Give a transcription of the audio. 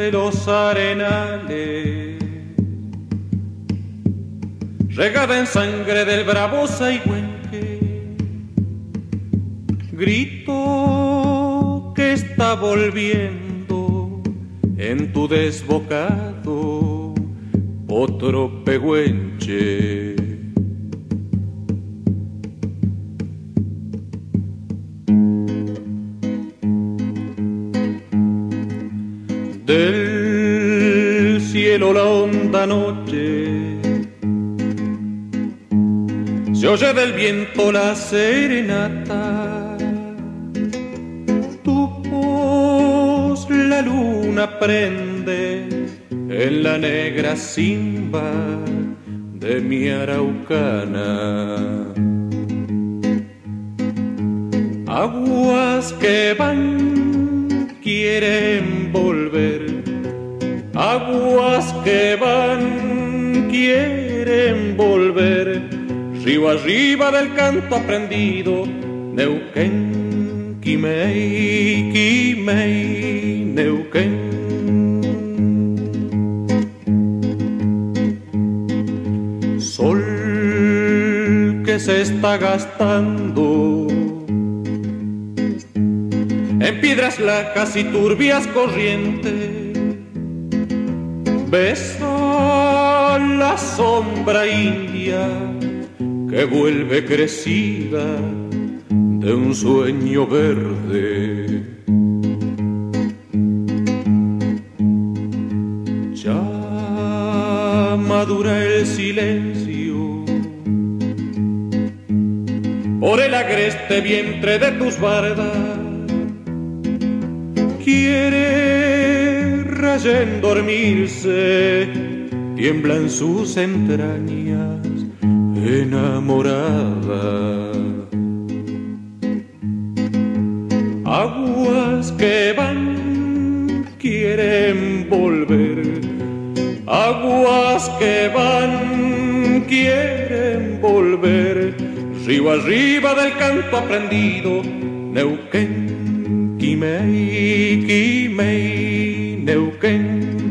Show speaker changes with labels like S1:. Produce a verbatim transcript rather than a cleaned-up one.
S1: de los arenales, regada en sangre del bravo Saigüenque, grito que está volviendo en tu desbocado otro pehuenche. Del cielo la honda noche se oye del viento la serenata, tu voz la luna prende en la negra simba de mi araucana. Aguas que van quieren volver, aguas que van quieren volver, río arriba del canto aprendido, Neuquén, Quimei, Quimei, Neuquén. Sol que se está gastando en piedras lajas y turbias corrientes, besa la sombra india que vuelve crecida de un sueño verde. Ya madura el silencio por el agreste vientre de tus bardas, quiere rayen dormirse, tiembla en sus entrañas enamorada. Aguas que van quieren volver, aguas que van quieren volver, río arriba del canto aprendido, Neuquén, Quimei, Quimei, Neuquén.